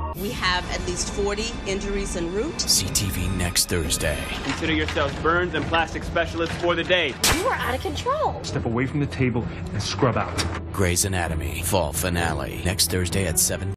We have at least 40 injuries en route. CTV next Thursday. Consider yourselves burns and plastic specialists for the day. You are out of control. Step away from the table and scrub out. Grey's Anatomy, fall finale, next Thursday at 7.